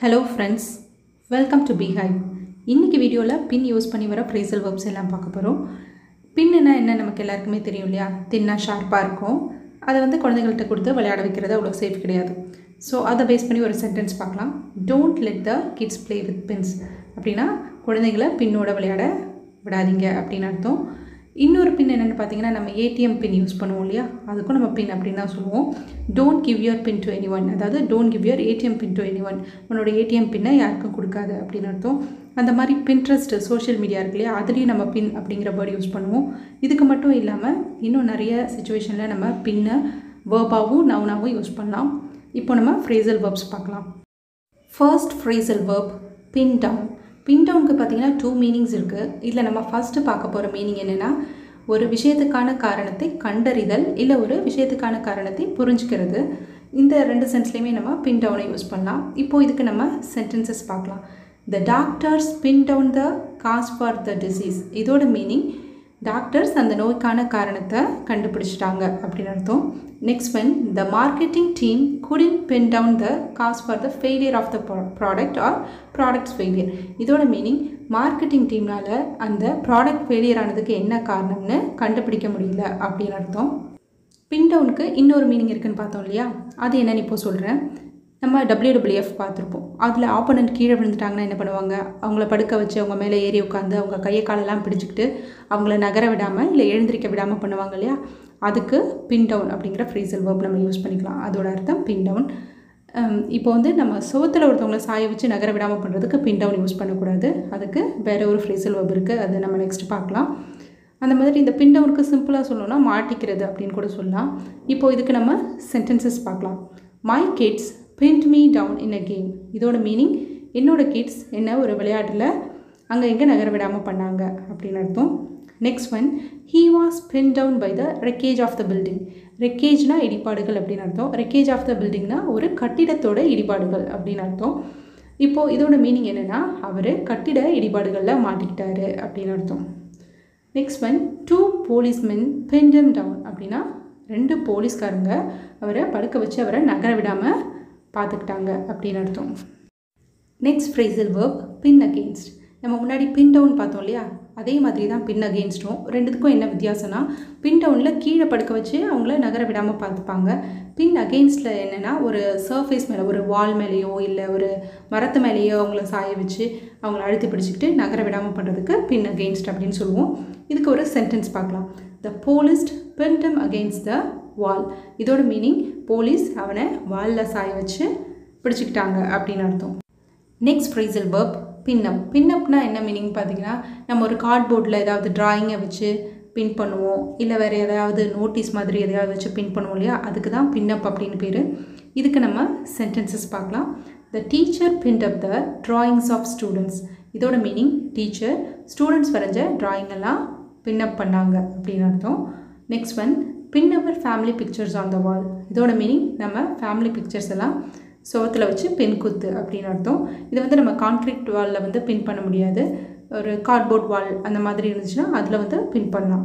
Hello friends, welcome to Beehive. இன்னைக்கு வீடியோல பின் use பண்ணி வர phrasal verbs எல்லாம் பார்க்க போறோம். பின்னா என்ன நமக்கு எல்லாருக்குமே தெரியும் இல்லையா? தின்னா ஷார்ப்பா இருக்கும். அதை வந்து குழந்தைகள்கிட்ட கொடுத்து விளையாட வைக்கிறது அவ்வளோ சேஃப் கிடையாது. ஸோ அதை பேஸ் பண்ணி ஒரு சென்டென்ஸ் பார்க்கலாம். Don't let the kids play with pins. அப்படின்னா குழந்தைகளை பின்னோட விளையாட விடாதீங்க அப்படின்னு அர்த்தம். இன்னொரு பின் என்னென்னு பார்த்தீங்கன்னா நம்ம ஏடிஎம் பின் யூஸ் பண்ணுவோம் இல்லையா, அதுக்கும் நம்ம பின் அப்படின்னு தான் சொல்லுவோம். Don't give your pin to anyone, அதாவது don't give your ATM pin to anyone, உன்னோட ஏடிஎம் பின்னை யாருக்கும் கொடுக்காது அப்படின்னு அர்த்தம். அந்த மாதிரி பின்ட்ரெஸ்ட் சோஷியல் மீடியா இருக்கு இல்லையா, அதுலேயும் நம்ம பின் அப்படிங்கிற வேர்டு யூஸ் பண்ணுவோம். இதுக்கு மட்டும் இல்லாமல் இன்னும் நிறைய சுச்சுவேஷனில் நம்ம பின்னை வேர்பாகவும் நவுனாகவும் யூஸ் பண்ணலாம். இப்போ நம்ம phrasal verbs பார்க்கலாம். First phrasal verb pin down. Pin டவுனுக்கு பார்த்தீங்கன்னா 2 மீனிங்ஸ் இருக்குது. இதில் நம்ம ஃபஸ்ட்டு பார்க்க போகிற மீனிங் என்னென்னா, ஒரு விஷயத்துக்கான காரணத்தை கண்டறிதல், இல்லை ஒரு விஷயத்துக்கான காரணத்தை புரிஞ்சுக்கிறது. இந்த 2 சென்ஸ்லேயுமே நம்ம பின் டவுனை யூஸ் பண்ணலாம். இப்போது இதுக்கு நம்ம சென்டென்சஸ் பார்க்கலாம். The doctors pin down the cause for the disease. இதோட மீனிங் டாக்டர்ஸ் அந்த நோய்க்கான காரணத்தை கண்டுபிடிச்சிட்டாங்க அப்படின்னு அர்த்தம். Next one, the marketing team couldn't pin down the cause for the failure of the product or product's failure. இதோட meaning marketing டீம்னால் அந்த ப்ராடக்ட் ஃபெயிலியர் ஆனதுக்கு என்ன காரணம்னு கண்டுபிடிக்க முடியல அப்படின்னு அர்த்தம். பின் டவுனுக்கு இன்னொரு மீனிங் இருக்குன்னு பார்த்தோம் இல்லையா, அது என்னன்னு இப்போ சொல்கிறேன். நம்ம WWF பார்த்துருப்போம். அதில் ஆப்போனன்ட் கீழே விழுந்துட்டாங்கன்னா என்ன பண்ணுவாங்க, அவங்கள படுக்க வச்சு அவங்க மேலே ஏறி உட்காந்து அவங்க கையை காலெல்லாம் பிடிச்சிக்கிட்டு அவங்கள நகர விடாமல் இல்லை எழுந்திரிக்க விடாமல் பண்ணுவாங்க இல்லையா, அதுக்கு பின் டவுன் அப்படிங்கிற phrasal verb நம்ம யூஸ் பண்ணிக்கலாம். அதோட அர்த்தம் பின் டவுன். இப்போ வந்து நம்ம சோத்தில் ஒருத்தவங்களை சாய வச்சு நகர விடாமல் பண்ணுறதுக்கு பின் டவுன் யூஸ் பண்ணக்கூடாது. அதுக்கு வேறு ஒரு phrasal verb இருக்குது, அது நம்ம நெக்ஸ்ட் பார்க்கலாம். அந்த மாதிரி இந்த பின் டவுனுக்கு சிம்பிளாக சொல்லணும்னா மாட்டிக்கிறது அப்படின்னு கூட சொல்லலாம். இப்போது இதுக்கு நம்ம சென்டென்சஸ் பார்க்கலாம். My kids pinned me down in a game. இதோட மீனிங் என்னோட கிட்ஸ் என்ன ஒரு விளையாட்டில் அங்கே எங்கே நகர விடாமல் பண்ணாங்க அப்படின்னு அர்த்தம். Next one, he was pinned down by the wreckage of the building. ரெக்கேஜ்னா இடிபாடுகள் அப்படின்னு அர்த்தம். ரெக்கேஜ் ஆஃப் த பில்டிங்னா ஒரு கட்டிடத்தோட இடிபாடுகள் அப்படின்னு அர்த்தம். இப்போது இதோட மீனிங் என்னென்னா அவர் கட்டிட இடிபாடுகளில் மாட்டிக்கிட்டாரு அப்படின்னு அர்த்தம். Next one, 2 policemen pinned him down. அப்படின்னா 2 போலீஸ்காரங்க அவரை படுக்க வச்சு அவரை நகர விடாமல் பார்த்துக்கிட்டாங்க அப்படின்னு அர்த்தம். Next phrasal verb pin against. நம்ம முன்னாடி பின் டவுன் பார்த்தோம் இல்லையா, அதே மாதிரி தான் பின் அகெயின்ஸ்டும். ரெண்டுத்துக்கும் என்ன வித்தியாசம்னா, பின் டவுனில் கீழே படுக்க வச்சு அவங்கள நகர விடாமல் பார்த்துப்பாங்க. பின் அகெயின்ஸ்டில் என்னென்னா ஒரு சர்ஃபேஸ் மேலே, ஒரு வால் மேலேயோ இல்லை ஒரு மரத்து மேலேயோ அவங்கள சாய வச்சு அவங்கள அழுத்தி பிடிச்சிக்கிட்டு நகர விடாமல் பண்ணுறதுக்கு பின் அகெயின்ஸ்ட் அப்படின்னு சொல்லுவோம். இதுக்கு ஒரு சென்டென்ஸ் பார்க்கலாம். The police pinned him against the wall. இதோட மீனிங் போலீஸ் அவனை வாலில் சாய வச்சு பிடிச்சிக்கிட்டாங்க அப்படின்னு அர்த்தம். Next phrasal verb pin up. பின்னப்னா என்ன மீனிங் பார்த்தீங்கன்னா, நம்ம ஒரு கார்ட்போர்டில் ஏதாவது ட்ராயிங்கை வச்சு பின் பண்ணுவோம், இல்லை வேறு எதாவது நோட்டீஸ் மாதிரி எதையாவது வச்சு பின் பண்ணுவோம் இல்லையா, அதுக்கு தான் பின்னப் அப்படின்னு பேர். இதுக்கு நம்ம சென்டென்சஸ் பார்க்கலாம். The teacher pinned up the drawings of students. இதோட மீனிங் டீச்சர் ஸ்டூடெண்ட்ஸ் வரைஞ்ச ட்ராயிங்கெல்லாம் பின்னப் பண்ணாங்க அப்படின்னு அர்த்தம். Next one, pin our family pictures on the wall. இதோட மீனிங் நம்ம ஃபேமிலி பிக்சர்ஸ் எல்லாம் சோத்தில் வச்சு பின் குத்து அப்படின்னு அர்த்தம். இது வந்து நம்ம கான்க்ரீட் வாலில் வந்து பின் பண்ண முடியாது, ஒரு கார்ட்போர்ட் வால் அந்த மாதிரி இருந்துச்சுன்னா அதில் வந்து பின் பண்ணலாம்.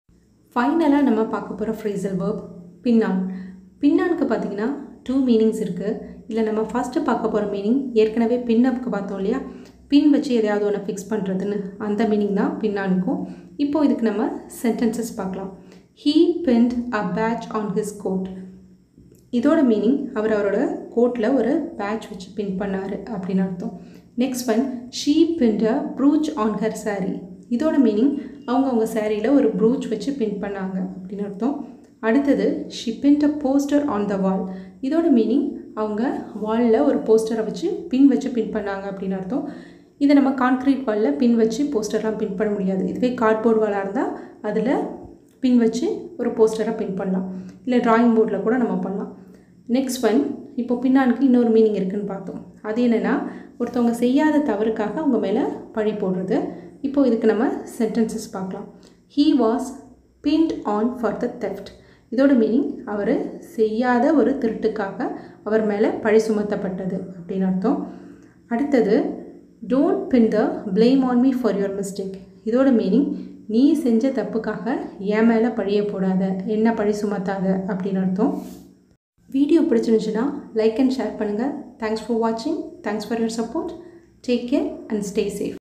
ஃபைனலாக நம்ம பார்க்க போகிற phrasal verb பின்னான். பின்னானுக்கு பார்த்திங்கன்னா 2 மீனிங்ஸ் இருக்குது. இதில் நம்ம ஃபஸ்ட்டு பார்க்க போகிற மீனிங் ஏற்கனவே பின்னப்புக்கு பார்த்தோம் இல்லையா, பின் வச்சு எதையாவது ஒன்று ஃபிக்ஸ் பண்ணுறதுன்னு, அந்த மீனிங் தான் பின்னானுக்கும். இப்போது இதுக்கு நம்ம சென்டென்சஸ் பார்க்கலாம். He pinned a badge on his coat. இதோட மீனிங் அவரோட கோட்டில் ஒரு பேட்ச் வச்சு பின் பண்ணார் அப்படின்னு அர்த்தம். Next one, she pinned a brooch on her saree. இதோட மீனிங் அவங்க சாரியில் ஒரு ப்ரூச் வச்சு பின் பண்ணாங்க அப்படின்னு அர்த்தம். அடுத்தது, she pinned a poster on the wall. இதோட மீனிங் அவங்க வாலில் ஒரு போஸ்டரை வச்சு பின் பண்ணாங்க அப்படின்னு அர்த்தம். இதை நம்ம கான்க்ரீட் வாலில் பின் வச்சு போஸ்டர்லாம் பின் பண்ண முடியாது. இதுவே கார்ட்போர்ட் வாலாக இருந்தால் அதில் பின் வச்சு ஒரு போஸ்டரை பின் பண்ணலாம், இல்லை ட்ராயிங் போர்டில் கூட நம்ம பண்ணலாம். நெக்ஸ்ட் ஒன், இப்போ பின்னானுக்கு இன்னொரு மீனிங் இருக்குதுன்னு பார்த்தோம். அது என்னென்னா ஒருத்தவங்க செய்யாத தவறுக்காக அவங்க மேலே பழி போடுறது. இப்போது இதுக்கு நம்ம சென்டென்சஸ் பார்க்கலாம். He was pinned on for the theft. இதோட மீனிங் அவர் செய்யாத ஒரு திருட்டுக்காக அவர் மேலே பழி சுமத்தப்பட்டது அப்படின்னு அர்த்தம். அடுத்தது, don't pin the blame on me for your mistake. இதோட மீனிங் நீ செஞ்ச தப்புக்காக என் மேலே பழிய போடாத, என்ன பழி சுமத்தாத அப்படின்னு அர்த்தம். வீடியோ பிடிச்சிருந்துச்சுன்னா லைக் அண்ட் ஷேர் பண்ணுங்கள். தேங்க்ஸ் ஃபார் வாட்சிங். Thanks for your support. Take care and stay safe.